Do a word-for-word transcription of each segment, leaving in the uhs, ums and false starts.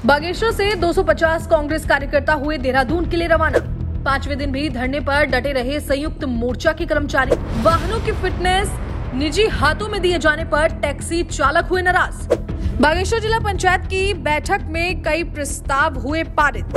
बागेश्वर से दो सौ पचास कांग्रेस कार्यकर्ता हुए देहरादून के लिए रवाना। पांचवें दिन भी धरने पर डटे रहे संयुक्त मोर्चा के कर्मचारी। वाहनों की फिटनेस निजी हाथों में दिए जाने पर टैक्सी चालक हुए नाराज। बागेश्वर जिला पंचायत की बैठक में कई प्रस्ताव हुए पारित।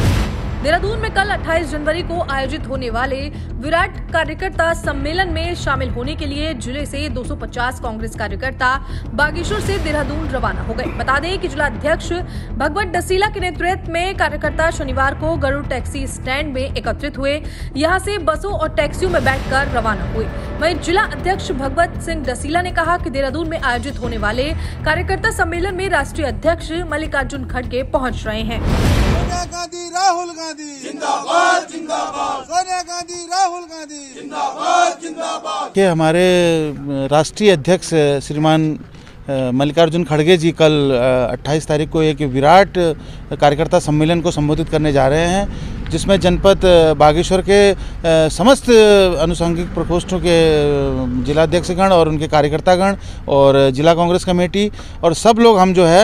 देहरादून में कल अट्ठाईस जनवरी को आयोजित होने वाले विराट कार्यकर्ता सम्मेलन में शामिल होने के लिए जिले से दो सौ पचास कांग्रेस कार्यकर्ता बागेश्वर से देहरादून रवाना हो गए। बता दें कि जिला अध्यक्ष भगवत डसीला के नेतृत्व में कार्यकर्ता शनिवार को गरुड़ टैक्सी स्टैंड में एकत्रित हुए। यहां से बसों और टैक्सियों में बैठकर रवाना हुए। वहीं जिला अध्यक्ष भगवत सिंह डसीला ने कहा कि देहरादून में आयोजित होने वाले कार्यकर्ता सम्मेलन में राष्ट्रीय अध्यक्ष मल्लिकार्जुन खड़गे पहुँच रहे हैं। सोनिया गांधी राहुल गांधी जिंदाबाद जिंदाबाद, सोनिया गांधी राहुल गांधी जिंदाबाद जिंदाबाद। के हमारे राष्ट्रीय अध्यक्ष श्रीमान मल्लिकार्जुन खड़गे जी कल अट्ठाईस तारीख को एक विराट कार्यकर्ता सम्मेलन को संबोधित करने जा रहे हैं, जिसमें जनपद बागेश्वर के समस्त अनुषंगिक प्रकोष्ठों के जिलाध्यक्षगण और उनके कार्यकर्तागण और जिला कांग्रेस कमेटी और सब लोग हम जो है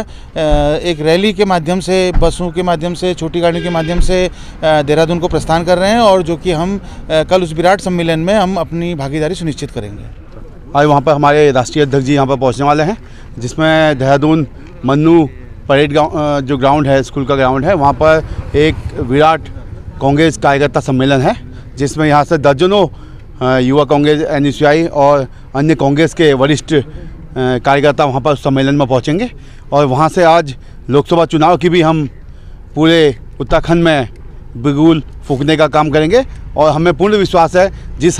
एक रैली के माध्यम से, बसों के माध्यम से, छोटी गाड़ियों के माध्यम से देहरादून को प्रस्थान कर रहे हैं और जो कि हम कल उस विराट सम्मेलन में हम अपनी भागीदारी सुनिश्चित करेंगे। आज वहाँ पर हमारे राष्ट्रीय अध्यक्ष जी यहाँ पर पहुँचने वाले हैं, जिसमें देहरादून मन्नू परेड ग्राउंड जो ग्राउंड है, स्कूल का ग्राउंड है, वहाँ पर एक विराट कांग्रेस कार्यकर्ता सम्मेलन है, जिसमें यहाँ से दर्जनों युवा Congress, N S U I और अन्य कांग्रेस के वरिष्ठ कार्यकर्ता वहाँ पर सम्मेलन में पहुँचेंगे। और वहाँ से आज लोकसभा चुनाव की भी हम पूरे उत्तराखंड में बिगुल फूंकने का काम करेंगे और हमें पूर्ण विश्वास है, जिस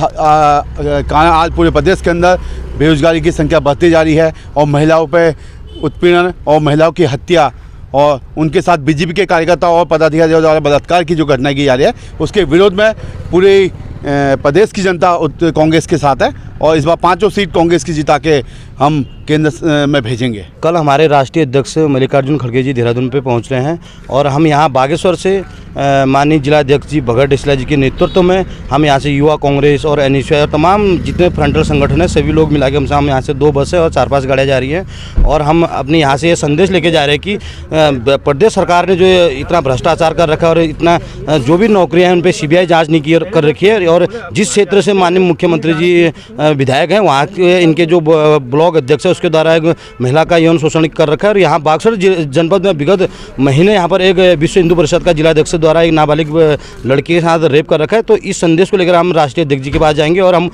कारण आज पूरे प्रदेश के अंदर बेरोजगारी की संख्या बढ़ती जा रही है और महिलाओं पर उत्पीड़न और महिलाओं की हत्या और उनके साथ बीजेपी के कार्यकर्ता और पदाधिकारियों द्वारा बलात्कार की जो घटनाएं की जा रही है, उसके विरोध में पूरे प्रदेश की जनता कांग्रेस के साथ है और इस बार पांचों सीट कांग्रेस की जिता के हम केंद्र में भेजेंगे। कल हमारे राष्ट्रीय अध्यक्ष मल्लिकार्जुन खड़गे जी देहरादून पे पहुंच रहे हैं और हम यहां बागेश्वर से माननीय जिला अध्यक्ष जी भगत डसीला जी के नेतृत्व में हम यहां से युवा कांग्रेस और एन एस यू आई और तमाम जितने फ्रंटल संगठन हैं सभी लोग मिला के हम हम यहाँ से दो बसें और चार पाँच गाड़ियाँ जा रही हैं और हम अपने यहाँ से ये संदेश लेके जा रहे हैं कि प्रदेश सरकार ने जो इतना भ्रष्टाचार कर रखा है और इतना जो भी नौकरियाँ हैं उन पर सी बी आई जाँच नहीं कर रखी है और जिस क्षेत्र से माननीय मुख्यमंत्री जी विधायक हैं वहाँ के इनके जो ब्लॉक अध्यक्ष है उसके द्वारा एक महिला का यौन शोषण कर रखा है और यहाँ बागेश्वर जनपद में विगत महीने यहाँ पर एक विश्व हिंदू परिषद का जिला अध्यक्ष द्वारा एक नाबालिग लड़की के साथ रेप कर रखा है। तो इस संदेश को लेकर हम राष्ट्रीय अध्यक्ष जी के पास जाएंगे और हम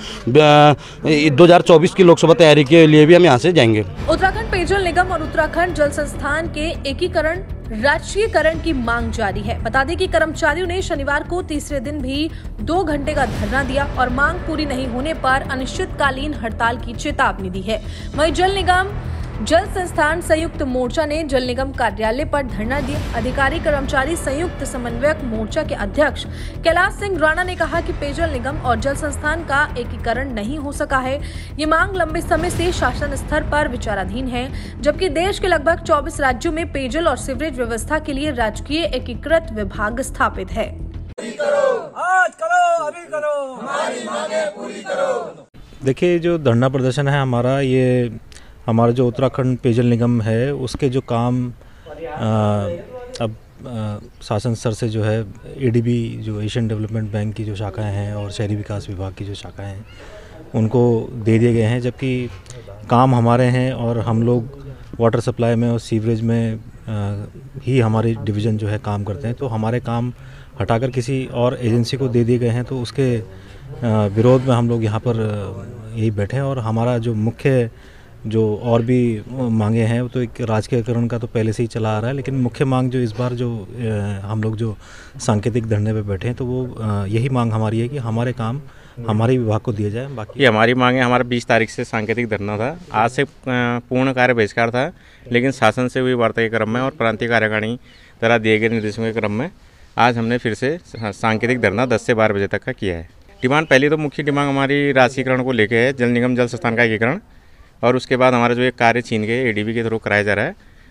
दो हज़ार चौबीस की लोकसभा तैयारी के लिए भी हम यहाँ से जाएंगे। उत्तराखंड पेयजल निगम और उत्तराखंड जल संस्थान के एकीकरण राष्ट्रीयकरण की मांग जारी है। बता दें कि कर्मचारियों ने शनिवार को तीसरे दिन भी दो घंटे का धरना दिया और मांग पूरी नहीं होने पर अनिश्चितकालीन हड़ताल की चेतावनी दी है। वहीं जल निगम जल संस्थान संयुक्त मोर्चा ने जल निगम कार्यालय पर धरना दिया। अधिकारी कर्मचारी संयुक्त समन्वयक मोर्चा के अध्यक्ष कैलाश सिंह राणा ने कहा कि पेयजल निगम और जल संस्थान का एकीकरण नहीं हो सका है। ये मांग लंबे समय से शासन स्तर पर विचाराधीन है, जबकि देश के लगभग चौबीस राज्यों में पेयजल और सीवरेज व्यवस्था के लिए राजकीय एकीकृत विभाग स्थापित है। आज करो, अभी करो, हमारी मांगे पूरी करो। देखिए, जो धरना प्रदर्शन है हमारा, ये हमारा जो उत्तराखंड पेयजल निगम है उसके जो काम आ, अब आ, शासन स्तर से जो है ए डी बी जो एशियन डेवलपमेंट बैंक की जो शाखाएं हैं और शहरी विकास विभाग की जो शाखाएं हैं उनको दे दिए गए हैं, जबकि काम हमारे हैं और हम लोग वाटर सप्लाई में और सीवरेज में आ, ही हमारी डिवीज़न जो है काम करते हैं। तो हमारे काम हटाकर किसी और एजेंसी को दे दिए गए हैं, तो उसके आ, विरोध में हम लोग यहाँ पर यही बैठे हैं। और हमारा जो मुख्य जो और भी मांगे हैं वो तो एक राजकीयकरण का तो पहले से ही चला आ रहा है, लेकिन मुख्य मांग जो इस बार जो हम लोग जो सांकेतिक धरने पे बैठे हैं तो वो यही मांग हमारी है कि हमारे काम हमारे विभाग को दिया जाए। बाकी ये हमारी मांग है। हमारा बीस तारीख से सांकेतिक धरना था, आज से पूर्ण कार्य बहिष्कार था, लेकिन शासन से हुई वार्ता के क्रम में और प्रांतीय कार्यकारिणी द्वारा दिए गए निर्देशों के क्रम में आज हमने फिर से सांकेतिक धरना दस से बारह बजे तक का किया है। डिमांड पहली तो मुख्य डिमांड हमारी राष्ट्रीयकरण को लेकर है, जल निगम जल संस्थान का एकीकरण, और उसके बाद हमारा जो एक कार्य छीन के ए डी बी के थ्रू कराया जा रहा है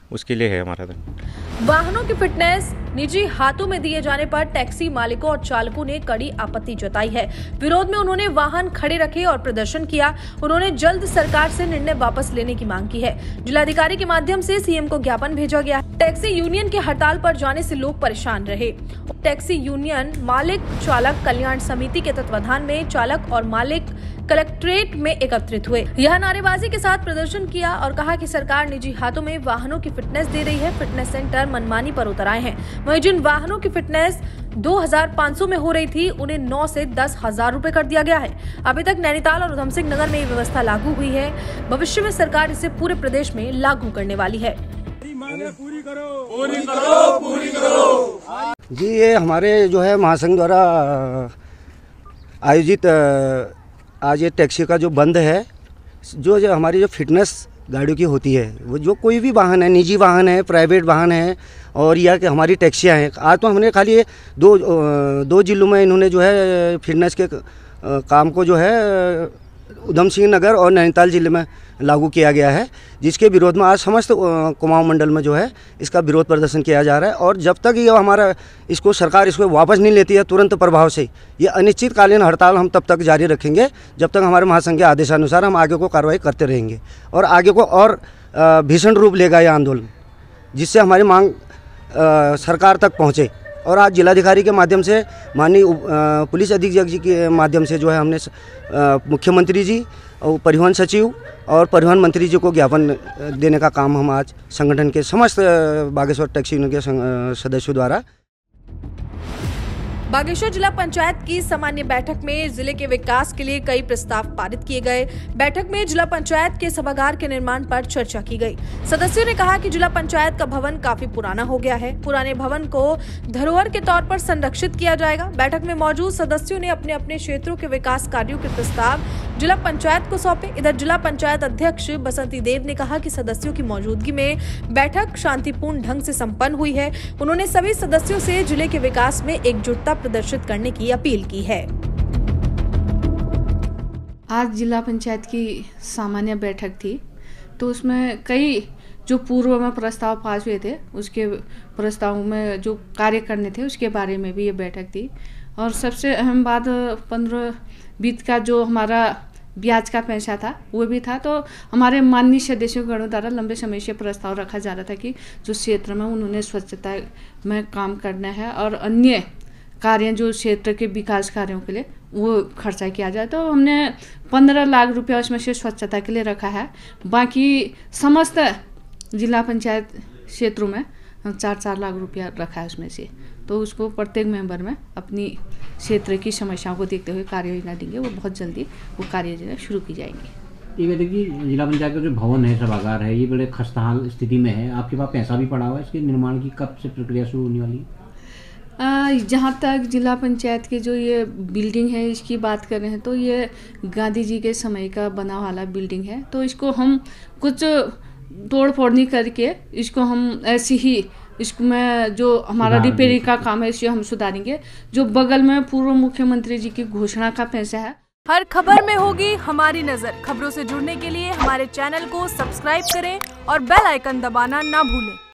उसके लिए है हमारा धरना। वाहनों की फिटनेस निजी हाथों में दिए जाने पर टैक्सी मालिकों और चालकों ने कड़ी आपत्ति जताई है। विरोध में उन्होंने वाहन खड़े रखे और प्रदर्शन किया। उन्होंने जल्द सरकार से निर्णय वापस लेने की मांग की है। जिलाधिकारी के माध्यम से सीएम को ज्ञापन भेजा गया। टैक्सी यूनियन के हड़ताल पर जाने से लोग परेशान रहे। टैक्सी यूनियन मालिक चालक कल्याण समिति के तत्वाधान में चालक और मालिक कलेक्ट्रेट में एकत्रित हुए। यह नारेबाजी के साथ प्रदर्शन किया और कहा कि सरकार निजी हाथों में वाहनों की फिटनेस दे रही है। फिटनेस सेंटर मनमानी पर उतर आए हैं। वहीं जिन वाहनों की फिटनेस दो हज़ार पाँच सौ में हो रही थी उन्हें नौ से दस हजार रूपए कर दिया गया है। अभी तक नैनीताल और उधम सिंह नगर में ये व्यवस्था लागू हुई है। भविष्य में सरकार इसे पूरे प्रदेश में लागू करने वाली है। पूरी करो, पूरी करो, पूरी करो। जी, ये हमारे जो है महासंघ द्वारा आयोजित आज ये टैक्सी का जो बंद है, जो जो हमारी जो फिटनेस गाड़ियों की होती है, वो जो कोई भी वाहन है, निजी वाहन है, प्राइवेट वाहन है और या कि हमारी टैक्सियाँ हैं। आज तो हमने खाली ये दो दो जिलों में इन्होंने जो है फिटनेस के काम को जो है उधम सिंह नगर और नैनीताल जिले में लागू किया गया है, जिसके विरोध में आज समस्त कुमाऊं मंडल में जो है इसका विरोध प्रदर्शन किया जा रहा है। और जब तक ये हमारा इसको सरकार इसको वापस नहीं लेती है तुरंत प्रभाव से, ये अनिश्चितकालीन हड़ताल हम तब तक जारी रखेंगे जब तक हमारे महासंघ के आदेशानुसार हम आगे को कार्रवाई करते रहेंगे और आगे को और भीषण रूप लेगा ये आंदोलन, जिससे हमारी मांग सरकार तक पहुँचे। और आज जिलाधिकारी के माध्यम से माननीय पुलिस अधीक्षक जी के माध्यम से जो है हमने मुख्यमंत्री जी और परिवहन सचिव और परिवहन मंत्री जी को ज्ञापन देने का काम हम आज संगठन के समस्त बागेश्वर टैक्सी यूनियन के सदस्यों द्वारा। बागेश्वर जिला पंचायत की सामान्य बैठक में जिले के विकास के लिए कई प्रस्ताव पारित किए गए। बैठक में जिला पंचायत के सभागार के निर्माण पर चर्चा की गई। सदस्यों ने कहा कि जिला पंचायत का भवन काफी पुराना हो गया है। पुराने भवन को धरोहर के तौर पर संरक्षित किया जाएगा। बैठक में मौजूद सदस्यों ने अपने अपने क्षेत्रों के विकास कार्यों के प्रस्ताव जिला पंचायत को सौंपे। इधर जिला पंचायत अध्यक्ष बसंती देव ने कहा कि सदस्यों की मौजूदगी में बैठक शांतिपूर्ण ढंग से संपन्न हुई है। उन्होंने सभी सदस्यों से जिले के विकास में एकजुटता प्रदर्शित करने की अपील की है। आज जिला पंचायत की सामान्य बैठक थी, तो उसमें कई जो पूर्व में प्रस्ताव पास हुए थे उसके प्रस्तावों में जो कार्य करने थे उसके बारे में भी ये बैठक थी। और सबसे अहम बात पंद्रह बीत का जो हमारा ब्याज का पैसा था वो भी था। तो हमारे माननीय सदस्यों गणों द्वारा लंबे समय से प्रस्ताव रखा जा रहा था कि जो क्षेत्र में उन्होंने स्वच्छता में काम करना है और अन्य कार्य जो क्षेत्र के विकास कार्यों के लिए वो खर्चा किया जाए। तो हमने पंद्रह लाख रुपया उसमें से स्वच्छता के लिए रखा है। बाकी समस्त जिला पंचायत क्षेत्रों में चार चार लाख रुपया रखा है उसमें से। तो उसको प्रत्येक मेंबर में अपनी क्षेत्र की समस्याओं को देखते हुए कार्य योजना देंगे। वो बहुत जल्दी वो कार्य योजना शुरू की जाएंगी। ये देखिए, जिला पंचायत का जो भवन है, सभागार है, ये बड़े खस्ताहाल स्थिति में है। आपके पास पैसा भी पड़ा हुआ है, इसके निर्माण की कब से प्रक्रिया शुरू होने वाली है? जहाँ तक जिला पंचायत की जो ये बिल्डिंग है इसकी बात कर रहे हैं तो ये गांधी जी के समय का बना वाला बिल्डिंग है। तो इसको हम कुछ तोड़ फोड़ नहीं करके इसको हम ऐसी ही इसमें जो हमारा रिपेयरिंग का काम है इसे हम सुधारेंगे। जो बगल में पूर्व मुख्यमंत्री जी की घोषणा का पैसा है। हर खबर में होगी हमारी नजर। खबरों से जुड़ने के लिए हमारे चैनल को सब्सक्राइब करें और बेल आइकन दबाना ना भूलें।